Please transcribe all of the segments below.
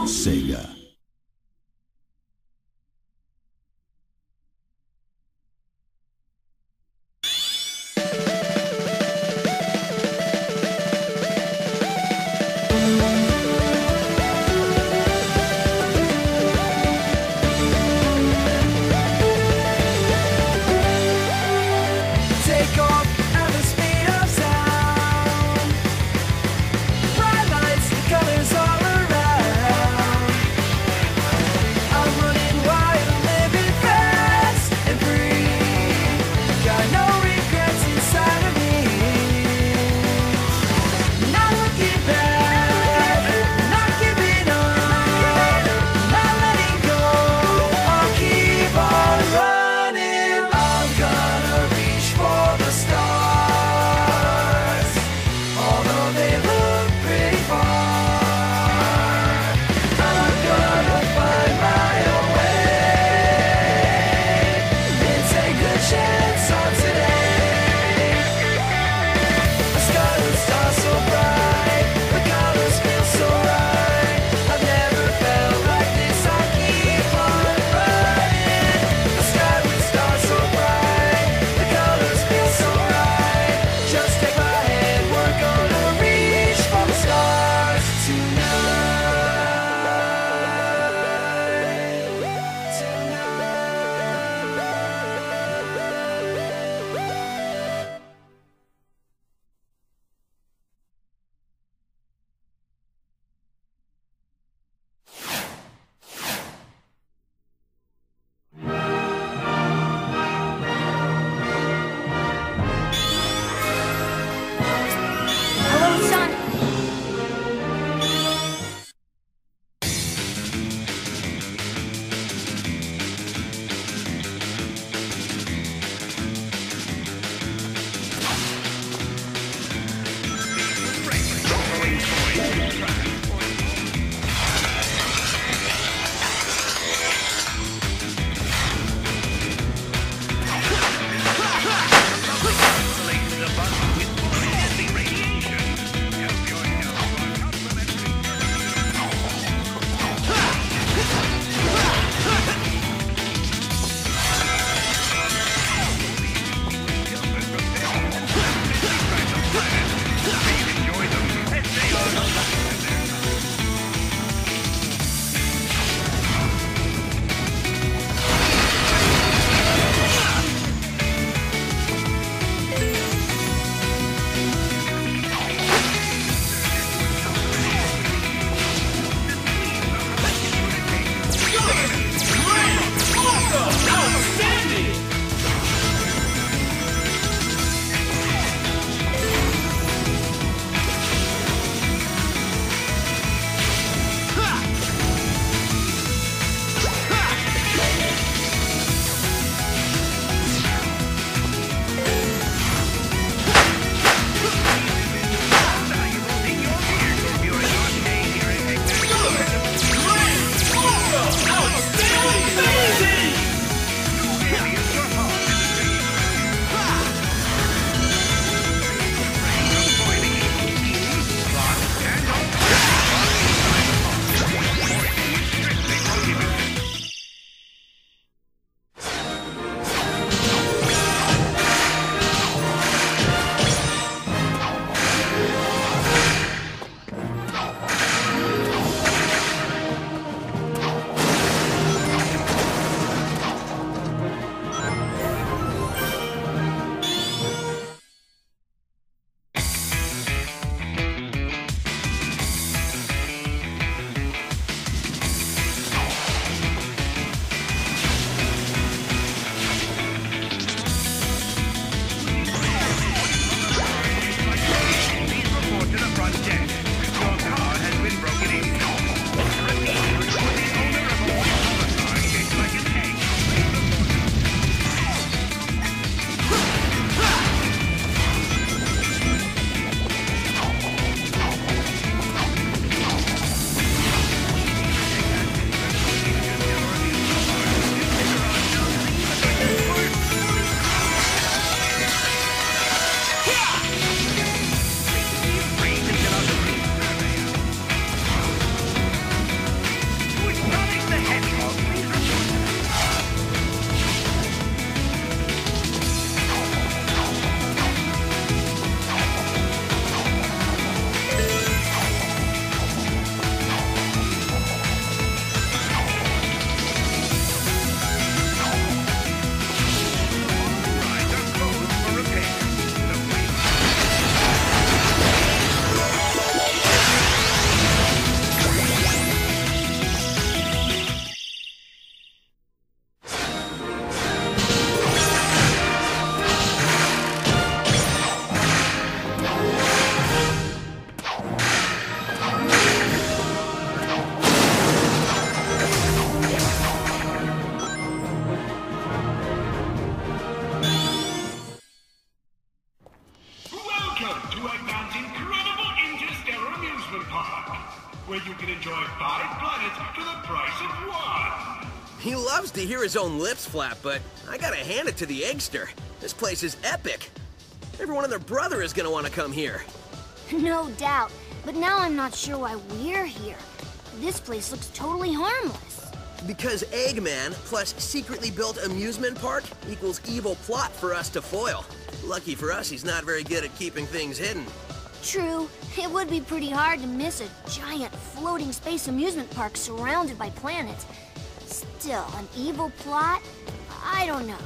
Sega. Take off at the speed of sound. Bright lights, the colors all around. where you can enjoy 5 planets for the price of 1. He loves to hear his own lips flap, but I gotta hand it to the Eggster. This place is epic. Everyone and their brother is gonna want to come here. No doubt, but now I'm not sure why we're here. This place looks totally harmless. Because Eggman plus secretly built amusement park equals evil plot for us to foil. Lucky for us, he's not very good at keeping things hidden. True, it would be pretty hard to miss a giant floating space amusement park surrounded by planets. Still, an evil plot? I don't know.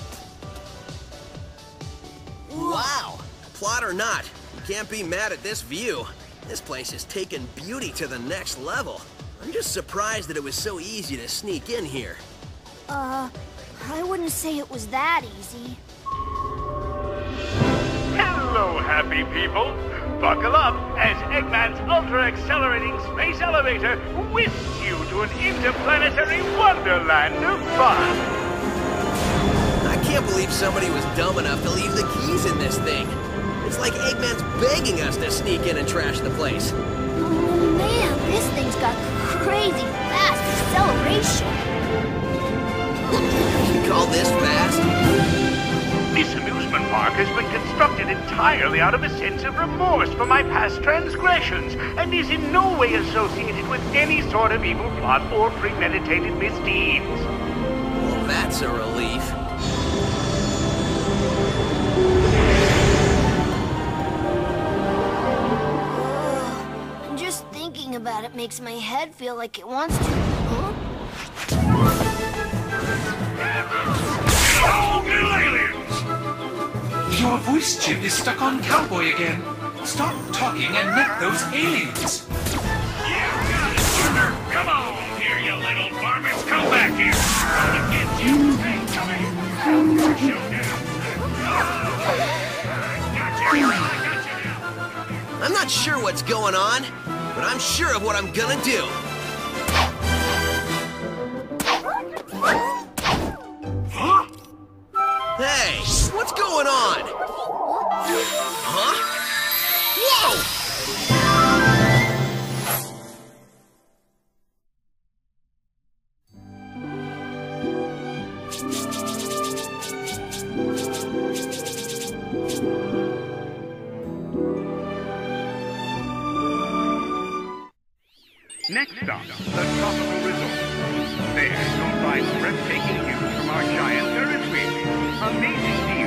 Wow! Plot or not, you can't be mad at this view. This place has taken beauty to the next level. I'm just surprised that it was so easy to sneak in here. I wouldn't say it was that easy. Hello, happy people! Buckle up as Eggman's ultra-accelerating space elevator whisks you to an interplanetary wonderland of fun! I can't believe somebody was dumb enough to leave the keys in this thing. It's like Eggman's begging us to sneak in and trash the place. Oh man, this thing's got crazy fast acceleration. You call this fast? This amusement park has been constructed entirely out of a sense of remorse for my past transgressions, and is in no way associated with any sort of evil plot or premeditated misdeeds. Well, that's a relief. Just thinking about it makes my head feel like it wants to... Huh? Oh, little aliens! Your voice chip is stuck on Cowboy again. Stop talking and net those aliens. You got it, partner! Come on! Here, you little varmints! Come back here! Gonna get you! Hey, come here! Showdown! Gotcha! I got you now! I'm not sure what's going on, but I'm sure of what I'm gonna do. Huh? Hey, what's going on? Huh? Whoa! Next stop, the Tropical Resort. There, you'll find breathtaking views from our giant Ferris wheel, amazing